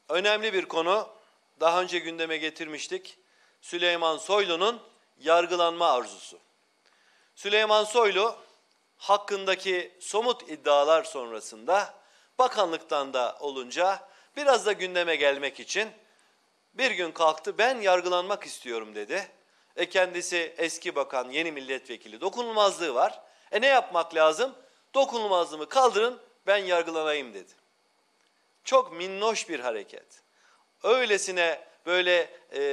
önemli bir konu, daha önce gündeme getirmiştik. Süleyman Soylu'nun yargılanma arzusu. Süleyman Soylu hakkındaki somut iddialar sonrasında bakanlıktan da olunca biraz da gündeme gelmek için bir gün kalktı, ben yargılanmak istiyorum dedi. Kendisi eski bakan, yeni milletvekili, dokunulmazlığı var. Ne yapmak lazım? Dokunulmazlığımı kaldırın, ben yargılanayım dedi. Çok minnoş bir hareket. Öylesine böyle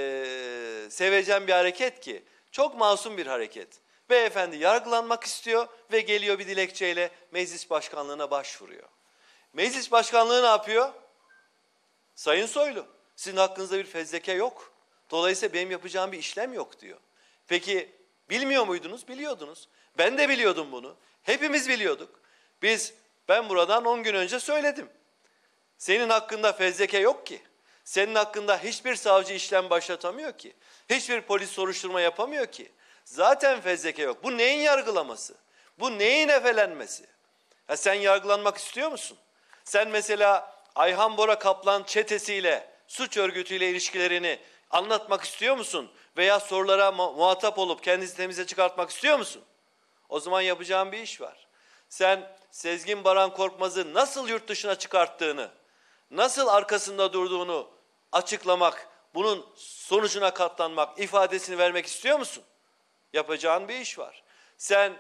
sevecen bir hareket ki, çok masum bir hareket. Beyefendi yargılanmak istiyor ve geliyor bir dilekçeyle meclis başkanlığına başvuruyor. Meclis başkanlığı ne yapıyor? Sayın Soylu, sizin hakkınızda bir fezleke yok. Dolayısıyla benim yapacağım bir işlem yok diyor. Peki bilmiyor muydunuz? Biliyordunuz. Ben de biliyordum bunu. Hepimiz biliyorduk. Ben buradan 10 gün önce söyledim. Senin hakkında fezleke yok ki. Senin hakkında hiçbir savcı işlem başlatamıyor ki. Hiçbir polis soruşturma yapamıyor ki. Zaten fezleke yok. Bu neyin yargılaması? Bu neyin efelenmesi? Sen yargılanmak istiyor musun? Sen mesela Ayhan Bora Kaplan çetesiyle, suç örgütüyle ilişkilerini anlatmak istiyor musun? Veya sorulara muhatap olup kendinizi temize çıkartmak istiyor musun? O zaman yapacağın bir iş var. Sen Sezgin Baran Korkmaz'ı nasıl yurt dışına çıkarttığını, nasıl arkasında durduğunu açıklamak, bunun sonucuna katlanmak, ifadesini vermek istiyor musun? Yapacağın bir iş var. Sen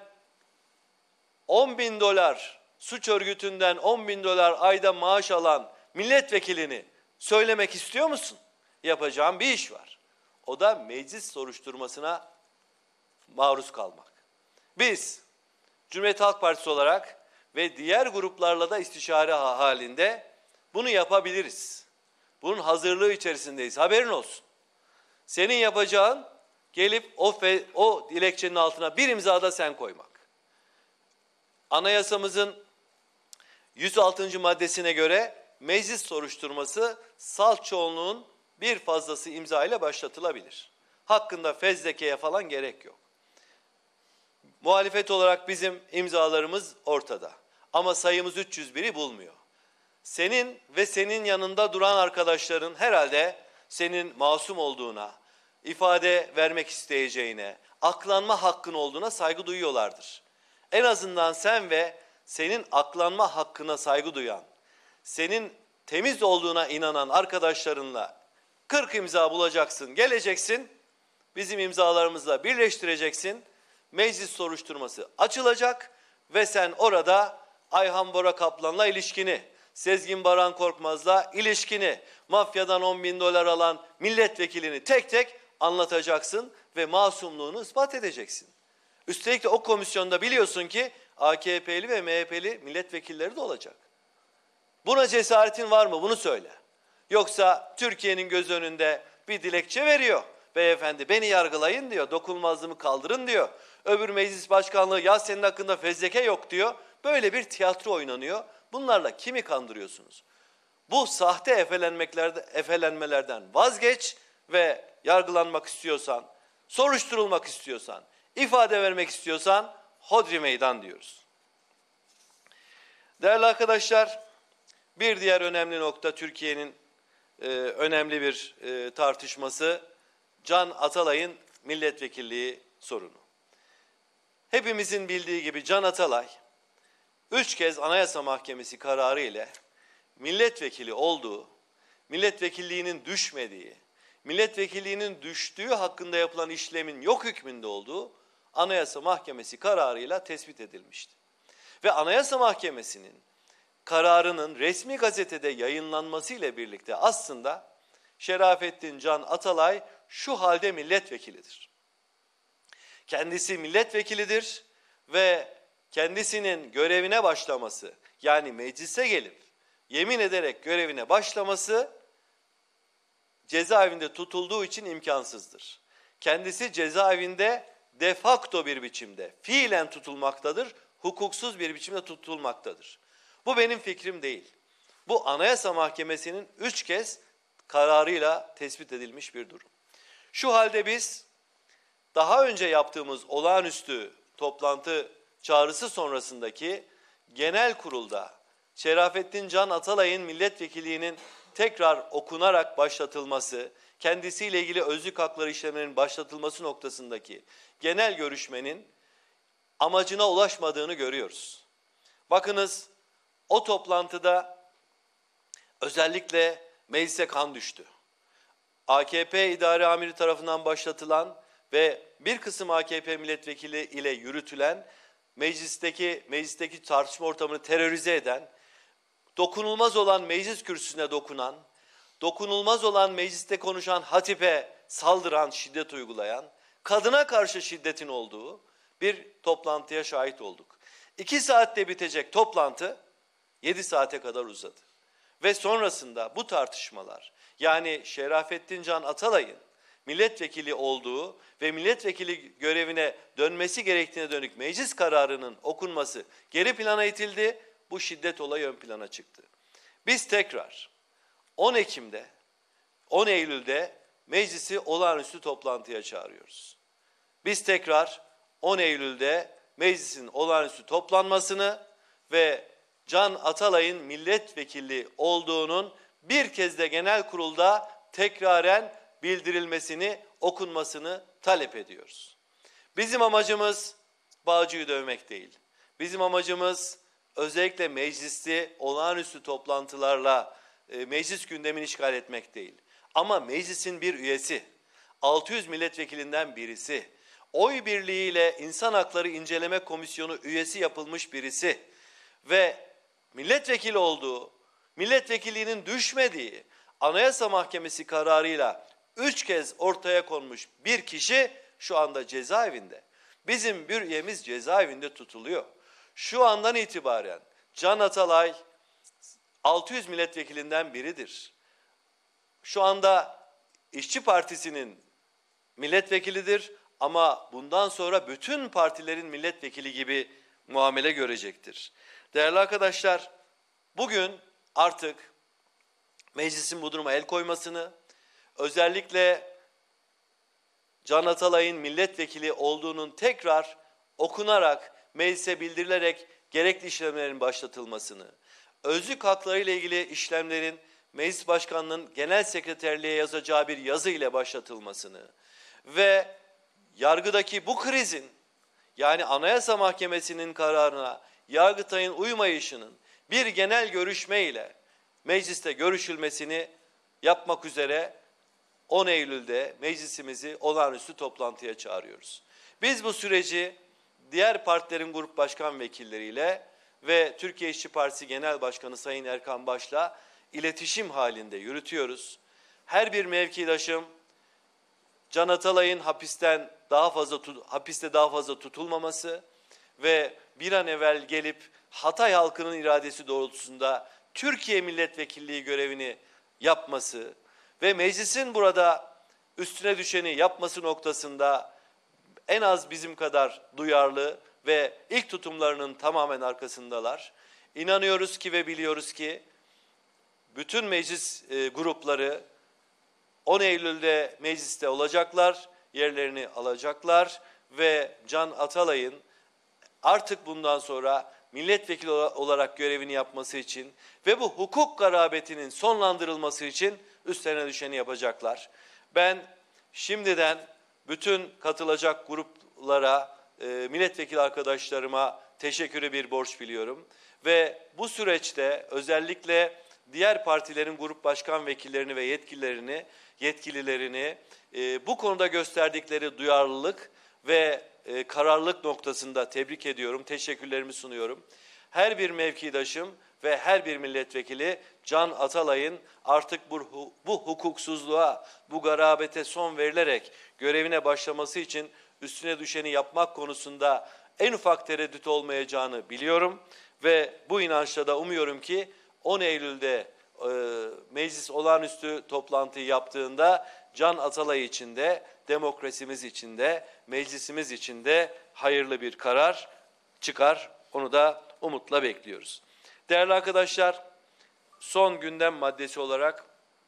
10.000 dolar suç örgütünden 10.000 dolar ayda maaş alan milletvekilini söylemek istiyor musun? Yapacağın bir iş var. O da meclis soruşturmasına maruz kalmak. Biz Cumhuriyet Halk Partisi olarak ve diğer gruplarla da istişare halinde bunu yapabiliriz. Bunun hazırlığı içerisindeyiz. Haberin olsun. Senin yapacağın gelip o dilekçenin altına bir imza da sen koymak. Anayasamızın 106. maddesine göre meclis soruşturması salt çoğunluğun bir fazlası imza ile başlatılabilir. Hakkında fezlekeye falan gerek yok. Muhalefet olarak bizim imzalarımız ortada. Ama sayımız 301'i bulmuyor. Senin ve senin yanında duran arkadaşların herhalde senin masum olduğuna, ifade vermek isteyeceğine, aklanma hakkın olduğuna saygı duyuyorlardır. En azından sen ve senin aklanma hakkına saygı duyan, senin temiz olduğuna inanan arkadaşlarınla 40 imza bulacaksın, geleceksin, bizim imzalarımızla birleştireceksin, meclis soruşturması açılacak ve sen orada Ayhan Bora Kaplan'la ilişkini, Sezgin Baran Korkmaz'la ilişkini, mafyadan 10.000 dolar alan milletvekilini tek tek anlatacaksın ve masumluğunu ispat edeceksin. Üstelik de o komisyonda biliyorsun ki AKP'li ve MHP'li milletvekilleri de olacak. Buna cesaretin var mı? Bunu söyle. Yoksa Türkiye'nin göz önünde bir dilekçe veriyor. Beyefendi beni yargılayın diyor, dokunulmazlığımı kaldırın diyor. Öbür meclis başkanlığı ya senin hakkında fezleke yok diyor. Böyle bir tiyatro oynanıyor. Bunlarla kimi kandırıyorsunuz? Bu sahte efelenmelerden vazgeç ve yargılanmak istiyorsan, soruşturulmak istiyorsan, ifade vermek istiyorsan hodri meydan diyoruz. Değerli arkadaşlar, bir diğer önemli nokta Türkiye'nin önemli bir tartışması Can Atalay'ın milletvekilliği sorunu. Hepimizin bildiği gibi Can Atalay 3 kez Anayasa Mahkemesi kararı ile milletvekili olduğu, milletvekilliğinin düşmediği, milletvekilliğinin düştüğü hakkında yapılan işlemin yok hükmünde olduğu Anayasa Mahkemesi kararıyla tespit edilmişti. Ve Anayasa Mahkemesi'nin kararının resmi gazetede yayınlanması ile birlikte aslında Şerafettin Can Atalay şu halde milletvekilidir. Kendisi milletvekilidir ve kendisinin görevine başlaması, yani meclise gelip yemin ederek görevine başlaması cezaevinde tutulduğu için imkansızdır. Kendisi cezaevinde de facto bir biçimde fiilen tutulmaktadır, hukuksuz bir biçimde tutulmaktadır. Bu benim fikrim değil. Bu Anayasa Mahkemesi'nin 3 kez kararıyla tespit edilmiş bir durum. Şu halde biz daha önce yaptığımız olağanüstü toplantı çağrısı sonrasındaki genel kurulda Şerafettin Can Atalay'ın milletvekilliğinin tekrar okunarak başlatılması, kendisiyle ilgili özlük hakları işlemlerinin başlatılması noktasındaki genel görüşmenin amacına ulaşmadığını görüyoruz. Bakınız, o toplantıda özellikle meclise kan düştü. AKP İdare Amiri tarafından başlatılan ve bir kısım AKP milletvekili ile yürütülen meclisteki tartışma ortamını terörize eden, dokunulmaz olan meclis kürsüsüne dokunan, dokunulmaz olan mecliste konuşan hatibe saldıran, şiddet uygulayan, kadına karşı şiddetin olduğu bir toplantıya şahit olduk. 2 saatte bitecek toplantı 7 saate kadar uzadı. Ve sonrasında bu tartışmalar, yani Şerafettin Can Atalay'ın milletvekili olduğu ve milletvekili görevine dönmesi gerektiğine dönük meclis kararının okunması geri plana itildi. Bu şiddet olayı ön plana çıktı. Biz tekrar 10 Eylül'de meclisi olağanüstü toplantıya çağırıyoruz. Biz tekrar 10 Eylül'de meclisin olağanüstü toplanmasını ve Can Atalay'ın milletvekili olduğunun bir kez de genel kurulda tekraren bildirilmesini, okunmasını talep ediyoruz. Bizim amacımız Bağcı'yı dövmek değil. Bizim amacımız özellikle meclisi olağanüstü toplantılarla meclis gündemini işgal etmek değil. Ama meclisin bir üyesi, 600 milletvekilinden birisi, oy birliğiyle İnsan Hakları İnceleme Komisyonu üyesi yapılmış birisi ve milletvekili olduğu, milletvekilliğinin düşmediği Anayasa Mahkemesi kararıyla 3 kez ortaya konmuş bir kişi şu anda cezaevinde. Bizim bir üyemiz cezaevinde tutuluyor. Şu andan itibaren Can Atalay 600 milletvekilinden biridir. Şu anda İşçi Partisi'nin milletvekilidir ama bundan sonra bütün partilerin milletvekili gibi muamele görecektir. Değerli arkadaşlar, bugün artık meclisin bu duruma el koymasını, özellikle Can Atalay'ın milletvekili olduğunun tekrar okunarak, meclise bildirilerek gerekli işlemlerin başlatılmasını, özlük hakları ile ilgili işlemlerin Meclis Başkanlığı'nın Genel Sekreterliğe yazacağı bir yazı ile başlatılmasını ve yargıdaki bu krizin, yani Anayasa Mahkemesi'nin kararına Yargıtay'ın uymayışının bir genel görüşme ile mecliste görüşülmesini yapmak üzere 10 Eylül'de meclisimizi olağanüstü toplantıya çağırıyoruz. Biz bu süreci diğer partilerin grup başkan vekilleriyle ve Türkiye İşçi Partisi Genel Başkanı Sayın Erkan Baş'la iletişim halinde yürütüyoruz. Her bir mevkidaşım Can Atalay'ın hapiste daha fazla tutulmaması ve bir an evvel gelip Hatay halkının iradesi doğrultusunda Türkiye milletvekilliği görevini yapması ve meclisin burada üstüne düşeni yapması noktasında en az bizim kadar duyarlı ve ilk tutumlarının tamamen arkasındalar. İnanıyoruz ki ve biliyoruz ki bütün meclis grupları 10 Eylül'de mecliste olacaklar, yerlerini alacaklar ve Can Atalay'ın artık bundan sonra milletvekili olarak görevini yapması için ve bu hukuk garabetinin sonlandırılması için üstlerine düşeni yapacaklar. Ben şimdiden bütün katılacak gruplara, milletvekili arkadaşlarıma teşekkürü bir borç biliyorum. Ve bu süreçte özellikle diğer partilerin grup başkan vekillerini ve yetkililerini bu konuda gösterdikleri duyarlılık ve kararlılık noktasında tebrik ediyorum, teşekkürlerimi sunuyorum. Her bir mevkidaşım ve her bir milletvekili Can Atalay'ın artık bu hukuksuzluğa, bu garabete son verilerek görevine başlaması için üstüne düşeni yapmak konusunda en ufak tereddüt olmayacağını biliyorum. Ve bu inançla da umuyorum ki 10 Eylül'de meclis olağanüstü toplantıyı yaptığında Can Atalay için de, demokrasimiz için de, meclisimiz için de hayırlı bir karar çıkar. Onu da umutla bekliyoruz. Değerli arkadaşlar, son gündem maddesi olarak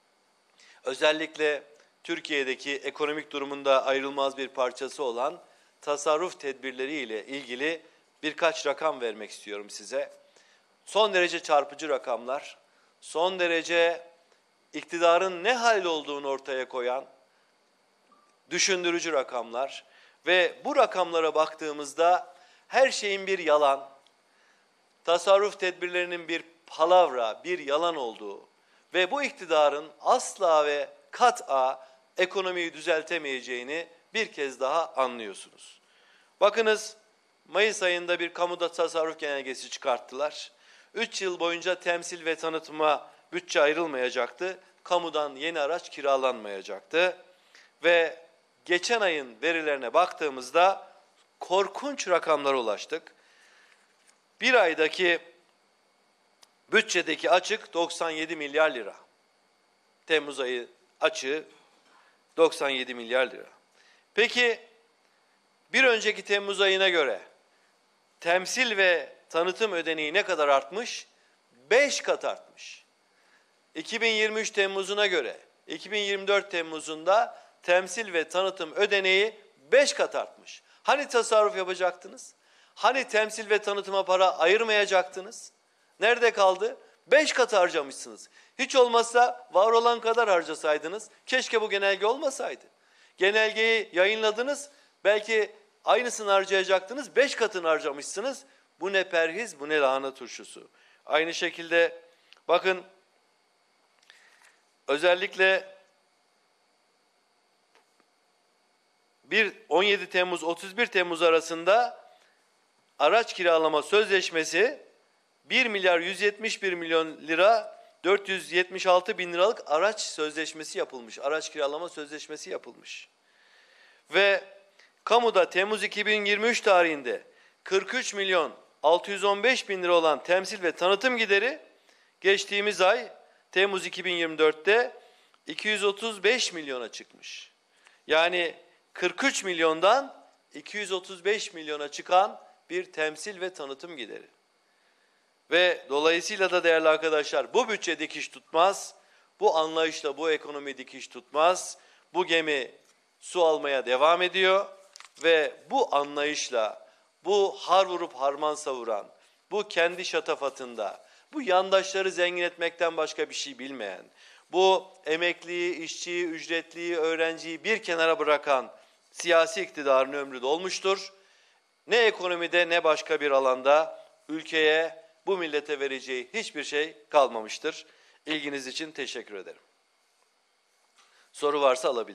özellikle Türkiye'deki ekonomik durumunda ayrılmaz bir parçası olan tasarruf tedbirleri ile ilgili birkaç rakam vermek istiyorum size. Son derece çarpıcı rakamlar, son derece iktidarın ne hal olduğunu ortaya koyan düşündürücü rakamlar ve bu rakamlara baktığımızda her şeyin bir yalan, tasarruf tedbirlerinin bir palavra, bir yalan olduğu ve bu iktidarın asla ve kat'a ekonomiyi düzeltemeyeceğini bir kez daha anlıyorsunuz. Bakınız, Mayıs ayında bir kamuda tasarruf genelgesi çıkarttılar. 3 yıl boyunca temsil ve tanıtıma bütçe ayrılmayacaktı. Kamudan yeni araç kiralanmayacaktı. Ve geçen ayın verilerine baktığımızda korkunç rakamlara ulaştık. Bir aydaki bütçedeki açık 97 milyar lira. Temmuz ayı açığı 97 milyar lira. Peki bir önceki Temmuz ayına göre temsil ve tanıtım ödeneği ne kadar artmış? 5 kat artmış. 2023 Temmuz'una göre 2024 Temmuz'unda temsil ve tanıtım ödeneği 5 kat artmış. Hani tasarruf yapacaktınız? Hani temsil ve tanıtıma para ayırmayacaktınız? Nerede kaldı? 5 kat harcamışsınız. Hiç olmazsa var olan kadar harcasaydınız. Keşke bu genelge olmasaydı. Genelgeyi yayınladınız. Belki aynısını harcayacaktınız. 5 katını harcamışsınız. Bu ne perhiz, bu ne lahana turşusu. Aynı şekilde bakın, özellikle 17 Temmuz 31 Temmuz arasında araç kiralama sözleşmesi 1 milyar 171 milyon lira 476 bin liralık araç sözleşmesi yapılmış. Araç kiralama sözleşmesi yapılmış. Ve kamuda Temmuz 2023 tarihinde 43 milyon 615 bin lira olan temsil ve tanıtım gideri geçtiğimiz ay Temmuz 2024'te 235 milyona çıkmış. Yani 43 milyondan 235 milyona çıkan bir temsil ve tanıtım gideri. Ve dolayısıyla da değerli arkadaşlar, bu bütçe dikiş tutmaz, bu anlayışla bu ekonomi dikiş tutmaz, bu gemi su almaya devam ediyor ve bu anlayışla, bu har vurup harman savuran, bu kendi şatafatında, bu yandaşları zengin etmekten başka bir şey bilmeyen, bu emekliyi, işçiyi, ücretliyi, öğrenciyi bir kenara bırakan siyasi iktidarın ömrü dolmuştur. Ne ekonomide ne başka bir alanda ülkeye, bu millete vereceği hiçbir şey kalmamıştır. İlginiz için teşekkür ederim. Soru varsa alabilirim.